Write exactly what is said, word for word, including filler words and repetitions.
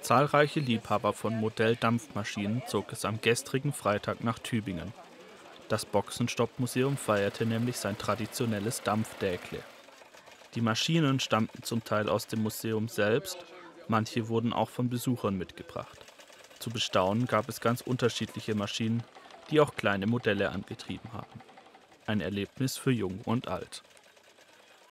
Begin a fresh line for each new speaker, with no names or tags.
Zahlreiche Liebhaber von Modelldampfmaschinen zog es am gestrigen Freitag nach Tübingen. Das Boxenstopp-Museum feierte nämlich sein traditionelles Dampfdäkle. Die Maschinen stammten zum Teil aus dem Museum selbst, manche wurden auch von Besuchern mitgebracht. Zu bestaunen gab es ganz unterschiedliche Maschinen, die auch kleine Modelle angetrieben haben. Ein Erlebnis für Jung und Alt.